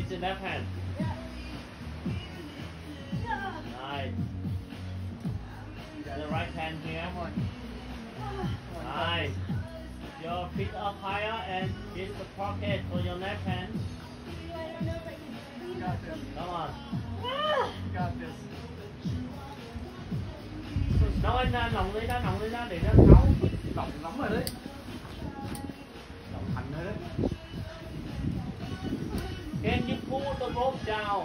Use the left hand. Nice. The right hand here. Nice. Your feet up higher and use the pocket for your left hand. You got this. Come on. You got this. Nói ra, nòng lên ra để nó tháo. Lỏng lắm rồi đấy. Lỏng hẳn rồi đấy. Can you pull the rope down?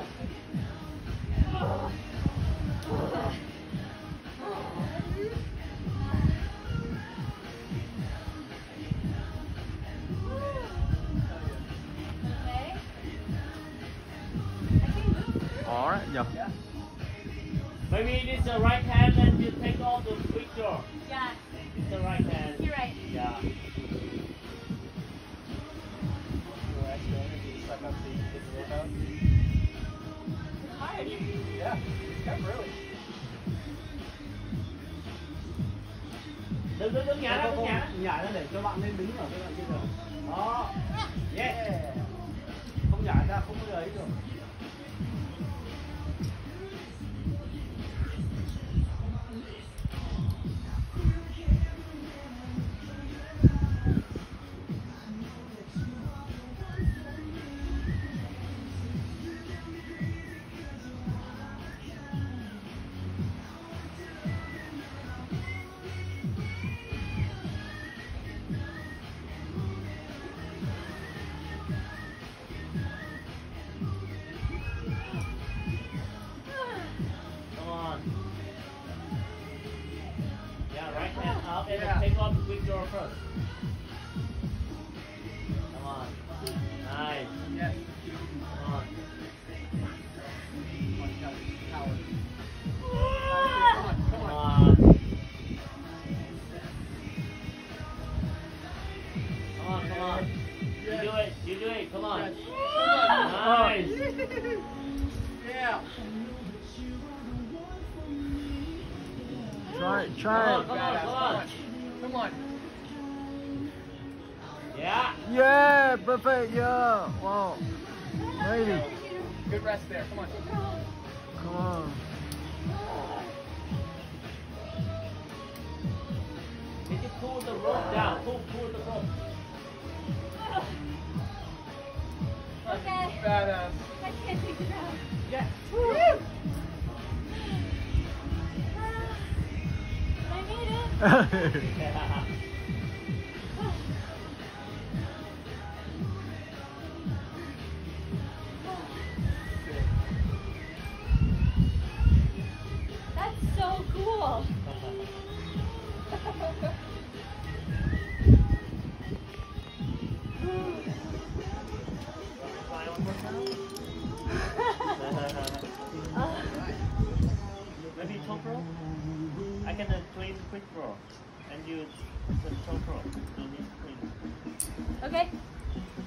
Alright, yeah. Maybe it is the right hand and you take off the picture. Yeah. It's the right hand. You're right. Yeah. Hard. Yeah, really. Đứng nhả ra, đứng nhả. Nhả ra để cho bạn lên đứng ở cái đoạn kia rồi. Đó. Yes. Không nhả ra không bao giờ ấy được. Up and take off the quick draw first. Come on. Nice. Yes. Come on. Come on. Come on. You do it. You do it. Come on. Nice. Yeah. Try it. Come on. Come on. Yeah. Yeah, perfect. Yeah. Wow. Maybe. Good rest there. Come on. Come on. Did you pull the rope down? Pull the rope. Okay. Badass. I can't take it out. Yeah. Woo! I made it. Yeah. That's so cool. Maybe top rope? I can clean quick rope and you the top rope. You need to clean. Okay.